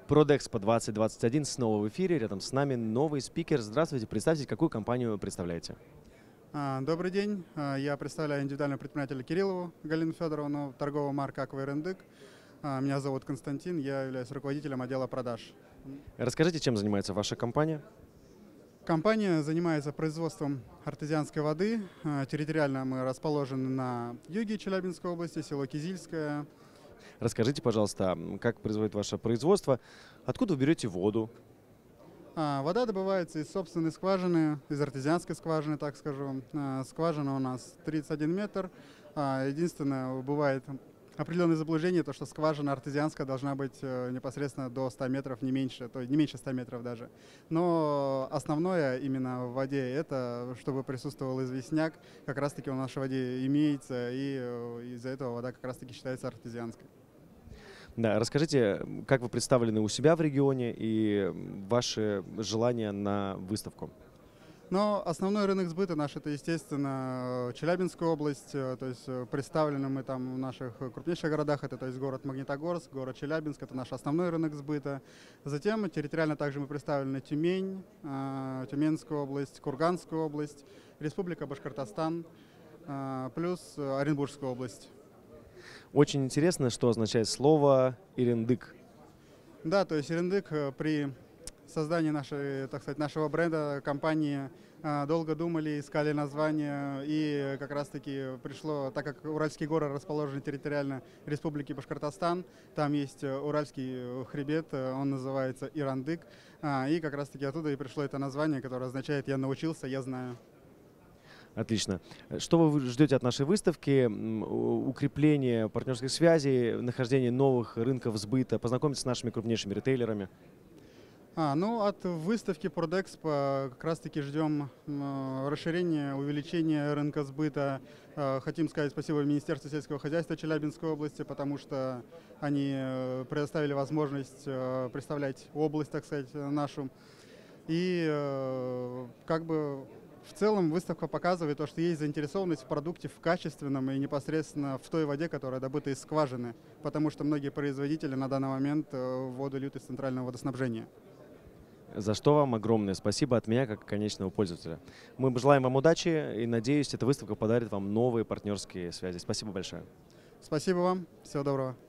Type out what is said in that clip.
Продэкспо 2021 снова в эфире. Рядом с нами новый спикер. Здравствуйте. Представьте, какую компанию вы представляете? Добрый день. Я представляю индивидуального предпринимателя Кириллову Галину Федоровну, торговая марка «Аква Ирындык». Меня зовут Константин, я являюсь руководителем отдела продаж. Расскажите, чем занимается ваша компания? Компания занимается производством артезианской воды. Территориально мы расположены на юге Челябинской области, село Кизильское. Расскажите, пожалуйста, как производит ваше производство, откуда вы берете воду? Вода добывается из собственной скважины, из артезианской скважины, так скажу. Скважина у нас 31 метр. Единственное, бывает определенное заблуждение, то что скважина артезианская должна быть непосредственно до 100 метров, не меньше, то есть не меньше 100 метров даже. Но основное именно в воде это, чтобы присутствовал известняк, как раз таки в нашей воде имеется, и из-за этого вода как раз таки считается артезианской. Да, расскажите, как вы представлены у себя в регионе и ваши желания на выставку? Но основной рынок сбыта наш это, естественно, Челябинская область, то есть представлены мы там в наших крупнейших городах, это то есть город Магнитогорск, город Челябинск, это наш основной рынок сбыта. Затем территориально также мы представлены Тюмень, Тюменская область, Курганская область, Республика Башкортостан, плюс Оренбургская область. Очень интересно, что означает слово «Ирындык». Да, то есть Ирындык при создании нашего бренда, компании долго думали, искали название, и как раз-таки пришло, так как Уральские горы расположены территориально Республики Башкортостан, там есть Уральский хребет, он называется Ирандык, и как раз-таки оттуда и пришло это название, которое означает «я научился, я знаю». Отлично. Что вы ждете от нашей выставки? Укрепление партнерских связей, нахождение новых рынков сбыта, познакомиться с нашими крупнейшими ритейлерами? Ну, от выставки Продэкспо как раз-таки ждем расширения, увеличения рынка сбыта. Хотим сказать спасибо Министерству сельского хозяйства Челябинской области, потому что они предоставили возможность представлять область, так сказать, нашу. И как бы в целом выставка показывает то, что есть заинтересованность в продукте в качественном и непосредственно в той воде, которая добыта из скважины, потому что многие производители на данный момент воду льют из центрального водоснабжения. За что вам огромное спасибо от меня, как конечного пользователя. Мы желаем вам удачи и, надеюсь, эта выставка подарит вам новые партнерские связи. Спасибо большое. Спасибо вам. Всего доброго.